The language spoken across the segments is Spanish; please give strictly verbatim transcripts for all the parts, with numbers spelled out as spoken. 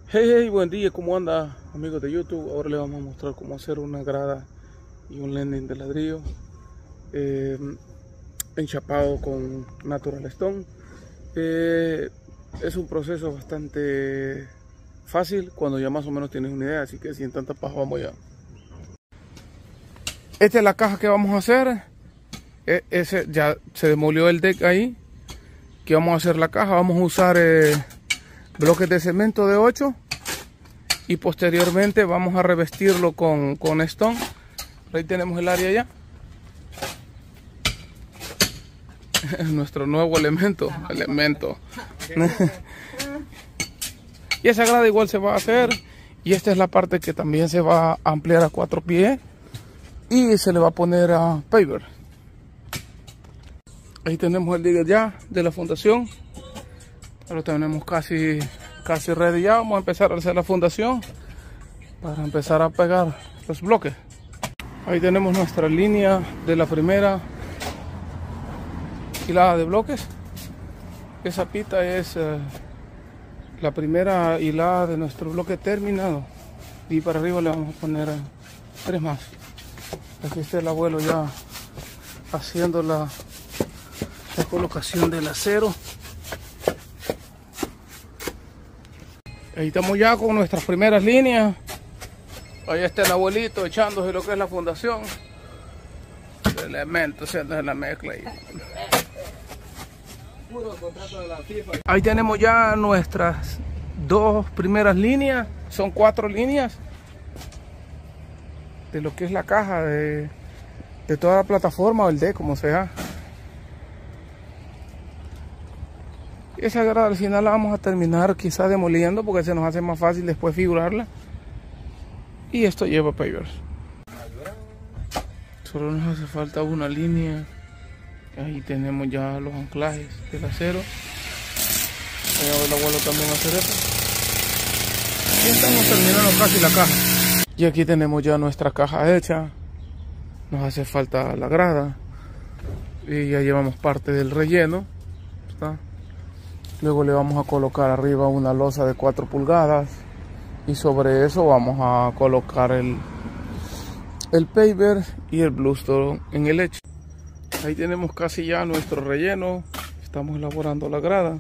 Hey, hey, buen día, ¿cómo anda, amigos de YouTube? Ahora les vamos a mostrar cómo hacer una grada y un landing de ladrillo eh, enchapado con Natural Stone. Eh, es un proceso bastante fácil cuando ya más o menos tienes una idea, así que sin tanta paja vamos ya. Esta es la caja que vamos a hacer. E ese ya se demolió el deck ahí. Que vamos a hacer la caja, vamos a usar eh, bloques de cemento de ocho y posteriormente vamos a revestirlo con, con stone. Ahí tenemos el área ya. Nuestro nuevo elemento, elemento. Y esa grada igual se va a hacer. Y esta es la parte que también se va a ampliar a cuatro pies y se le va a poner a paver. Ahí tenemos el digger ya de la fundación. Ahora tenemos casi casi ready ya. Vamos a empezar a hacer la fundación para empezar a pegar los bloques. Ahí tenemos nuestra línea de la primera hilada de bloques. Esa pita es uh, la primera hilada de nuestro bloque terminado. Y para arriba le vamos a poner uh, tres más. Aquí está el abuelo ya haciendo la, la colocación del acero. Ahí estamos ya con nuestras primeras líneas. Ahí está el abuelito echándose lo que es la fundación. El elemento, haciendo la mezcla ahí. Ahí tenemos ya nuestras dos primeras líneas. Son cuatro líneas de lo que es la caja de, de toda la plataforma o el deck, como sea. Esa grada al final la vamos a terminar quizás demoliendo porque se nos hace más fácil después figurarla. Y esto lleva pavers. Solo nos hace falta una línea. Ahí tenemos ya los anclajes del acero. Voy a ver el abuelo también hacer eso. Y estamos terminando casi la caja. Y aquí tenemos ya nuestra caja hecha. Nos hace falta la grada. Y ya llevamos parte del relleno. ¿Está? Luego le vamos a colocar arriba una losa de cuatro pulgadas. Y sobre eso vamos a colocar el, el paver y el bluestone en el lecho. Ahí tenemos casi ya nuestro relleno. Estamos elaborando la grada.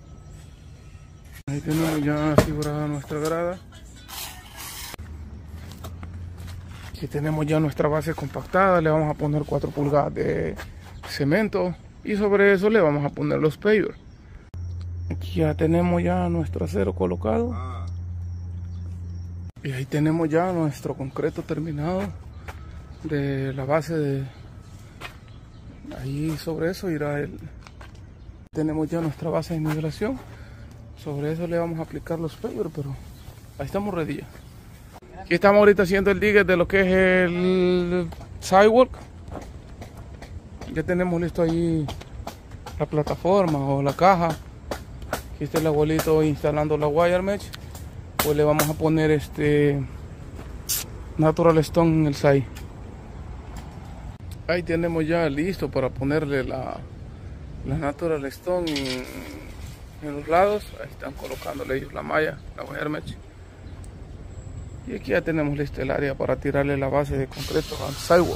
Ahí tenemos ya figurada nuestra grada. Aquí tenemos ya nuestra base compactada. Le vamos a poner cuatro pulgadas de cemento. Y sobre eso le vamos a poner los pavers. Aquí ya tenemos ya nuestro acero colocado. Y ahí tenemos ya nuestro concreto terminado de la base de ahí. Sobre eso irá el tenemos ya nuestra base de nivelación. Sobre eso le vamos a aplicar los pavers, pero ahí estamos ready ya. Aquí estamos ahorita haciendo el digger de lo que es el sidewalk. Ya tenemos listo ahí la plataforma o la caja. Aquí está el abuelito instalando la wire mesh. Pues le vamos a poner este Natural Stone en el side. Ahí tenemos ya listo para ponerle la, la Natural Stone en, en los lados. Ahí están colocándole ellos la malla, la wire mesh. Y aquí ya tenemos listo el área para tirarle la base de concreto al sidewalk.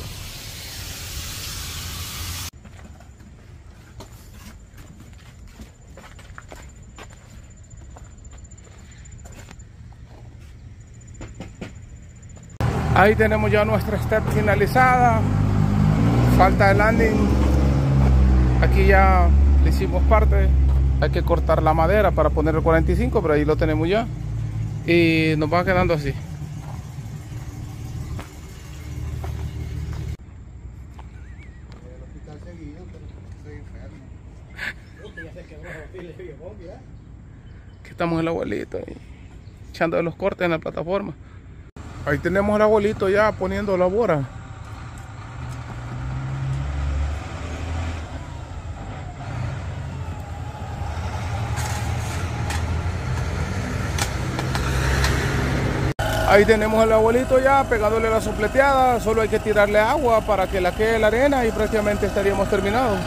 Ahí tenemos ya nuestra step finalizada. Falta el landing. Aquí ya le hicimos parte. Hay que cortar la madera para poner el cuarenta y cinco, pero ahí lo tenemos ya. Y nos va quedando así. Aquí estamos el abuelito ahí, echando los cortes en la plataforma. Ahí tenemos el abuelito ya poniendo la bora. Ahí tenemos el abuelito ya pegándole la sopleteada. Solo hay que tirarle agua para que la quede la arena y prácticamente estaríamos terminados.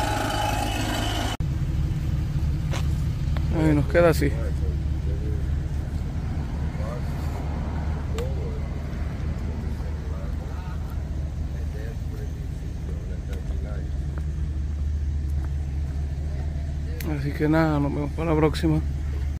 Ahí nos queda así. Así que nada, nos vemos para la próxima.